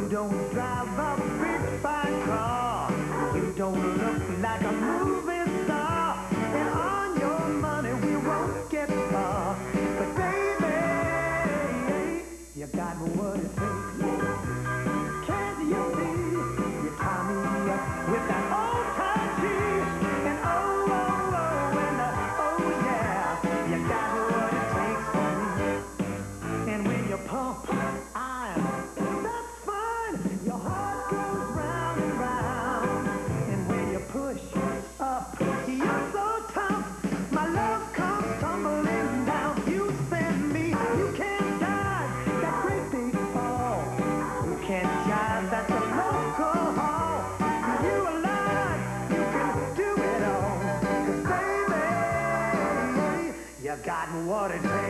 don't drive a big fine car. You don't look like a movie star. And on your money we won't get far. But baby, you got what it takes. Can't you see? You tie me up with that old time cheese. And oh, oh, oh, and oh yeah, you got what it takes for me. And when you pump, that's fine. Your heart goes round and round. And when you push up, you're so tough. My love comes tumbling down. You send me, you can't dive that great big fall. You can't jive at the local hall. You alive, you can do it all. 'Cause baby, you got what it takes.